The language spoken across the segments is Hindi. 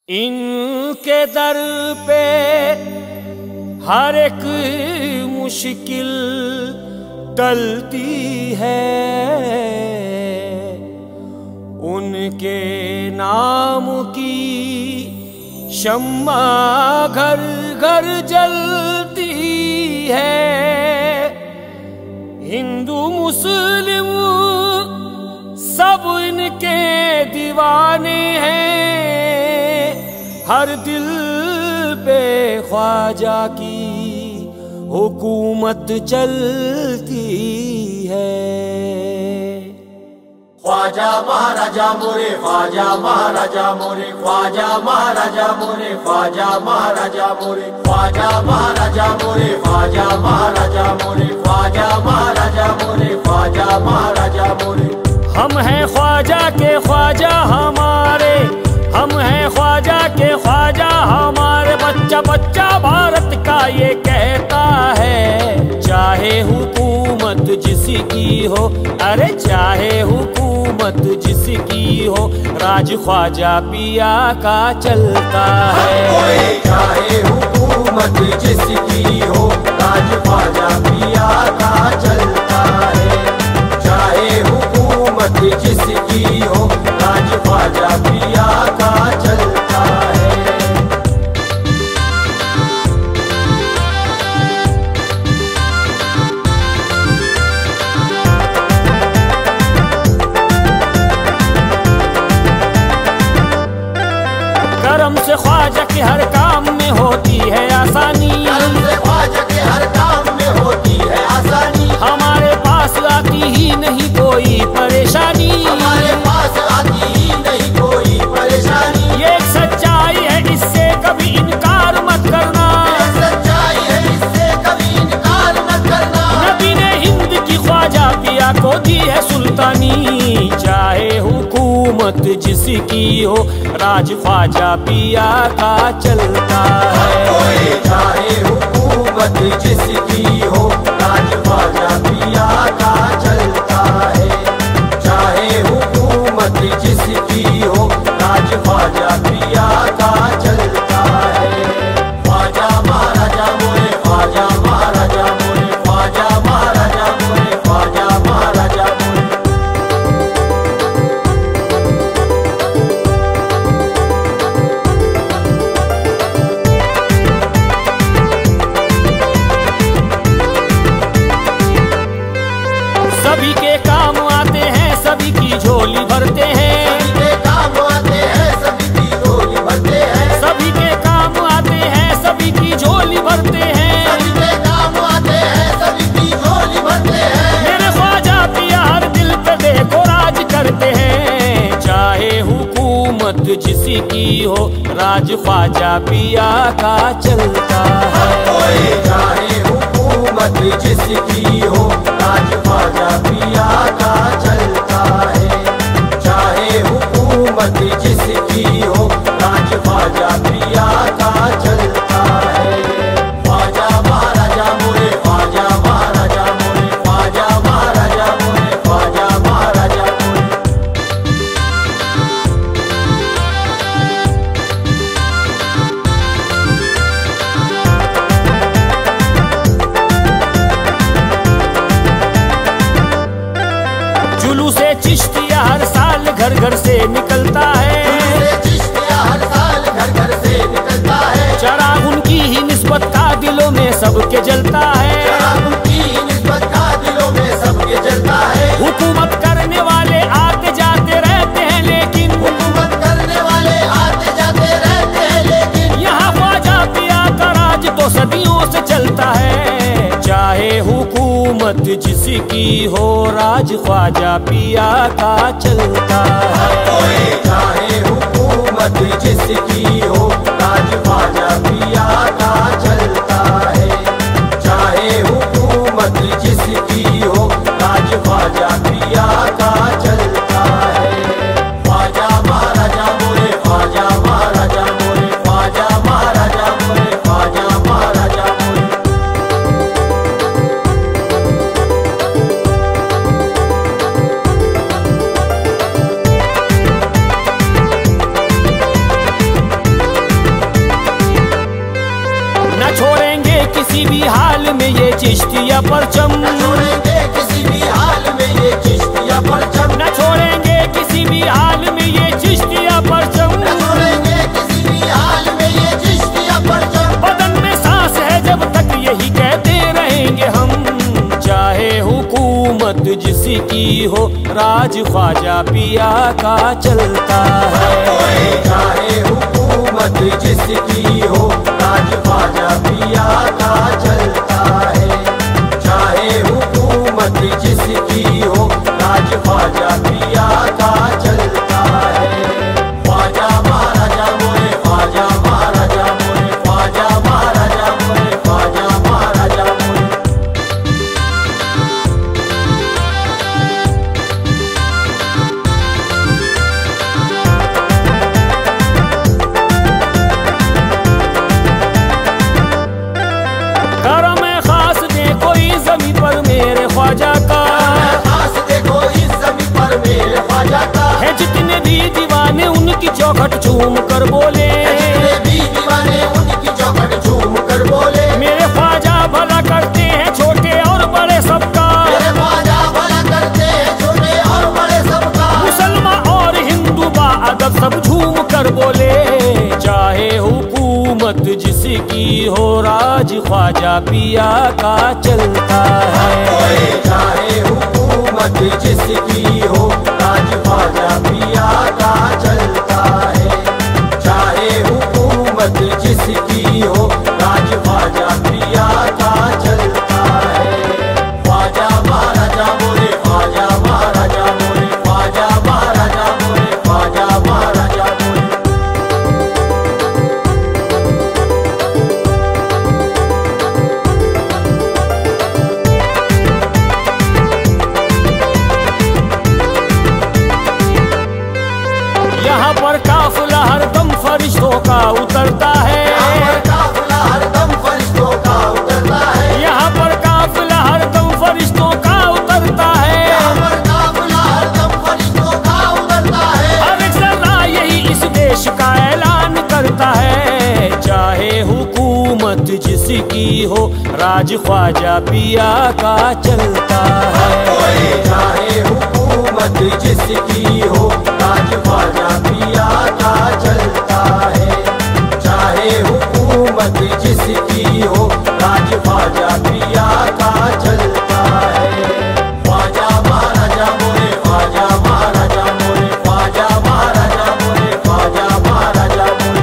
इनके दर पे हर एक मुश्किल टलती है, उनके नाम की शम्मा घर घर जलती है। हिंदू मुस्लिम सब इनके दीवाने हैं, हर दिल पे ख्वाजा की हुकूमत चलती है। ख्वाजा महाराजा मोरे, ख्वाजा महाराजा मोरे, ख्वाजा महाराजा मोरे, ख्वाजा महाराजा मोरे, ख्वाजा महाराजा मोरे, ख्वाजा महाराजा मोरे, ख्वाजा महाराजा मोरे, ख्वाजा महाराजा मोरे। हम हैं ख्वाजा के ख्वाजा हमारे, हम हैं ख्वाजा के ख्वाजा हमारे। बच्चा बच्चा भारत का ये कहता है, चाहे हुकूमत जिसकी हो, अरे चाहे हुकूमत जिसकी हो, राज ख्वाजा पिया का चलता है। चाहे हुकूमत जिसकी हो, राज ख्वाजा पिया का चलता है। चाहे हुकूमत जिसकी हो, राज ख्वाजा पिया का चलता है। करम से ख्वाजा के हर काम में होती है आसानी, करम से ख्वाजा के हर काम में होती है आसानी। हमारे पास आती ही नहीं कोई परेशानी, हमारे पास आती ही नहीं कोई परेशानी। ये एक सच्चाई है, इससे कभी इनकार मत करना, सच्चाई है, इससे कभी इनकार मत करना। नबी ने हिंद की ख्वाजा पिया को दी है सुल्तानी। चाहे हुकूमत जिसकी हो, राज ख्वाजा पिया का चलता है। चाहे हुकूमत जिसकी हो, राज ख्वाजा पिया का चलता है। चाहे हुकूमत जिसकी हो, राज ख्वाजा पिया का चलता है। ख्वाजा महाराजा मोरे, ख्वाजा महाराजा मोरे, ख्वाजा महाराजा मोरे, ख्वाजा महाराजा मोरे। सभी के काम आते हैं, सभी की झोली भरते हैं, सभी के काम आते हैं, सभी की झोली भरते हैं। सभी के काम आते हैं, सभी की झोली भरते हैं। सभी के काम आते हैं, सभी की झोली भरते हैं। मेरे ख्वाजा पिया हर दिल पे देखो राज करते हैं। चाहे हुकूमत जिसकी हो, राज ख्वाजा पिया का चलता है। चाहे हुकूमत जिसकी हो, राज ख्वाजा पिया का चलता है। चाहे हुकूमत जिसकी हो, राज ख्वाजा पिया का चलता है। ख्वाजा महाराजा मोरे, ख्वाजा महाराजा मोरे, ख्वाजा महाराजा मोरे, ख्वाजा महाराजा मोरे। जुलूसे चिश्तिया हर साल घर घर से निकलता है, चिश्तिया हर साल घर घर से निकलता है। चराग उनकी ही निस्बत का दिलों में सबके जलता है। चराग उनकी ही निस्बत का दिलों में सबके जलता है। हुकूमत करने वाले आते जाते रहते हैं, लेकिन हुकूमत करने वाले आते जाते रहते हैं, लेकिन यहाँ ख्वाजा पिया का राज तो सदियों से चलता है। चाहे हुकूमत जिसकी हो, राज ख्वाजा पिया का चलता है। चाहे हुकूमत जिसकी हो, राज ख्वाजा पिया का चलता है। चाहे हुकूमत जिसकी हो, राज ख्वाजा पिया का चलता है। ख्वाजा महाराजा मोरे, ख्वाजा महाराजा मोरे, ख्वाजा महाराजा मोरे, ख्वाजा महाराजा मोरे। किसी भी हाल में ये चिश्तिया परचम, न छोड़ेंगे किसी भी हाल में ये चिश्तिया परचम, न छोड़ेंगे किसी भी हाल में ये चिश्तिया परचम, न छोड़ेंगे किसी भी हाल में ये चिश्तिया परचम। बदन में सांस है जब तक यही कहते रहेंगे हम, चाहे हुकूमत जिसकी हो राज ख्वाजा पिया का चलता है। चाहे हुकूमत जिसकी हो राज ख्वाजा पिया का चलता है। चाहे हुकूमत जिसकी हो राज ख्वाजा पिया का चलता है। ख्वाजा महाराजा मोरे, ख्वाजा महाराजा मोरे, ख्वाजा महाराजा मोरे, ख्वाजा महाराजा मोरे। करम खास दे कोई जमी पर मेरे ख्वाजा का, खास देखो इस ज़मीं पर मेरे ख्वाजा का है जितने भी दीवाने उनकी चौखट चूम कर बोले, जितने भी दीवाने उनकी चौखट झूम कर बोले। मेरे ख्वाजा भला करते हैं छोटे और बड़े सबका, मेरे ख्वाजा भला करते हैं छोटे और बड़े सबका। मुसलमान और हिंदू बाअदब सब झूम कर बोले, चाहे हुकूमत जिसकी हो राज ख्वाजा पिया का चलता है। चाहे हुकूमत जिसकी हो राज ख्वाजा पिया का चलता है। चाहे हुकूमत जिसकी हो राज ख्वाजा पिया का चलता है। ख्वाजा महाराजा मोरे, ख्वाजा महाराजा मोरे, ख्वाजा महाराजा मोरे, ख्वाजा महाराजा मोरे। यहाँ पर काफिला हरदम फरिश्तों का उतरता है, काफिला हरदम फरिश्तों का उतरता है। यहाँ पर काफिला हरदम फरिश्तों का उतरता है। काफिला हरदम फरिश्तों का उतरता है। हर एक जरा यही इस देश का ऐलान करता है, चाहे हुकूमत जिसकी हो राज ख्वाजा पिया का चलता है। चाहे हुकूमत जिसकी हो राज ख्वाजा पिया का चलता है। चाहे हुकूमत जिसकी हो राज ख्वाजा पिया का चलता है। ख्वाजा महाराजा मोरे, ख्वाजा महाराजा मोरे, ख्वाजा महाराजा मोरे, ख्वाजा महाराजा मोरे।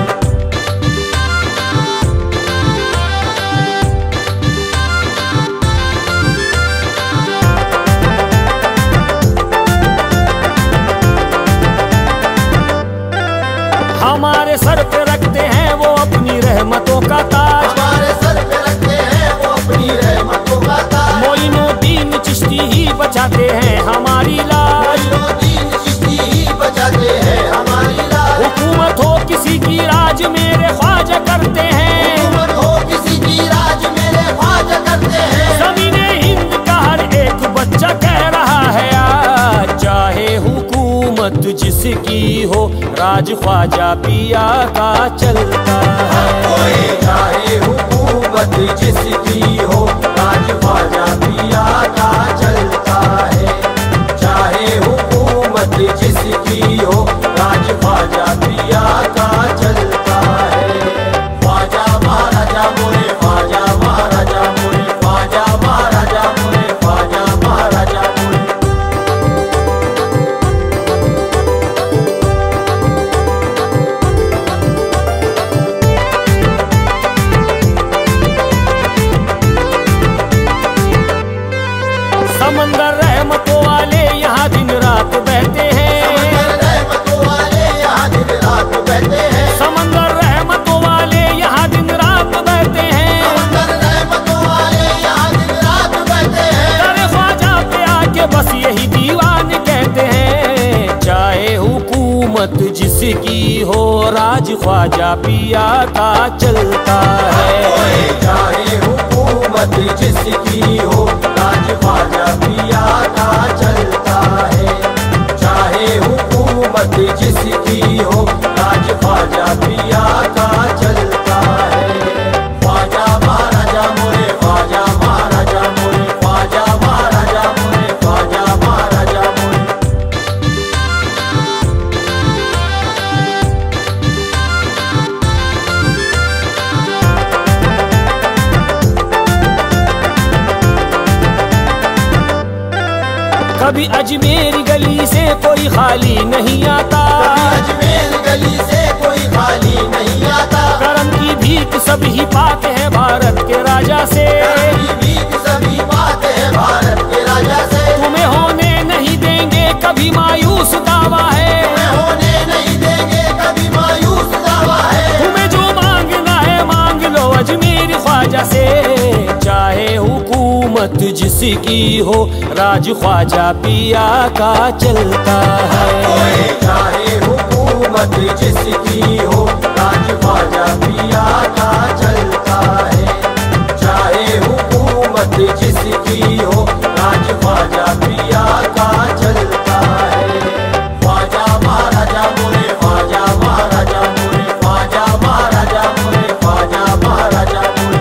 हमारे सर पे रखते हैं वो अपनी रहमतों का ताज, हमारे सर पे रखते हैं वो अपनी रहमतों का ताज। मोइनुद्दीन चिश्ती ही बचाते हैं हमारी लाज। मोइनुद्दीन चिश्ती ही बचाते हैं हमारी लाज। हुकूमत हो किसी की राज मेरे ख्वाजा करते हैं, हुकूमत हो किसी की राज मेरे ख्वाजा करते हैं। ज़मीने हिंद का हर एक बच्चा कह रहा है आज, चाहे हुकूमत जिसकी हो राज ख्वाजा पिया का चलता है। चाहे हुकूमत जिसकी हो राज ख्वाजा पिया का चलता है। चाहे हुकूमत जिसकी हो राज ख्वाजा पिया का चलता है। ख्वाजा महाराजा मोरे, ख्वाजा महाराजा मोरे, ख्वाजा महाराजा मोरे, ख्वाजा महाराजा मोरे। समंदर रहमतों वाले यहाँ दिन रात बहते हैं, रहमतों वाले यहाँ दिन रात बहते हैं। समंदर रहमतों वाले यहाँ दिन रात बहते हैं। रहमतों वाले यहाँ दिन रात बहते हैं। दर ख्वाजा पे आके बस यही दीवान कहते हैं, चाहे हुकूमत जिसकी हो राज ख्वाजा पिया का चलता है। चाहे हुकूमत जिसकी हो राज ख्वाजा पिया का चलता है। चाहे हुकूमत जिसकी हो राज ख्वाजा पिया का चलता है। ख्वाजा महाराजा मोरे, कभी अजमेर गली से कोई खाली नहीं आता, अजमेर गली से कोई खाली नहीं आता। करम की भीख सभी पाते हैं भारत के राजा से, भीख सभी पाते हैं भारत के राजा से। तुम्हें होने नहीं देंगे कभी मायूस दावा है, तुम्हें होने नहीं देंगे कभी मायूस दावा है। तुम्हें जो मांगना है मांग लो अजमेर ख्वाजा से, चाहे हुकूमत जिसकी हो राज ख्वाजा पिया का चलता है। चाहे हुकूमत जिसकी हो राज ख्वाजा पिया का चलता है। चाहे हुकूमत जिसकी हो राज ख्वाजा पिया का चलता है। ख्वाजा महाराजा मोरे, ख्वाजा महाराजा मोरे, ख्वाजा महाराजा मोरे, ख्वाजा महाराजा मोरे।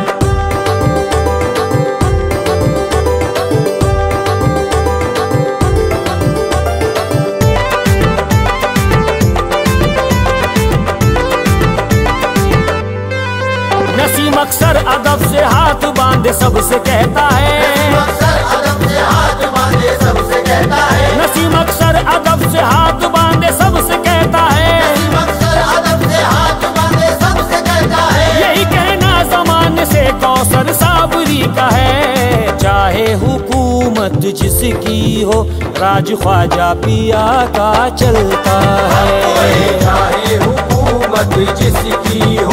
नसीम अक्सर अदब से हाथ बांधे सबसे कहता है, अक्सर अदब से हाथ बांधे सबसे कहता है। नसीम अक्सर अदब से हाथ बांधे सबसे कहता है, अक्सर अदब से हाथ बांधे सबसे कहता है। यही कहना ज़माने से कौसर साबरी का है, चाहे हुकूमत जिसकी हो राज ख्वाजा पिया का चलता है। चाहे हुकूमत जिसकी हो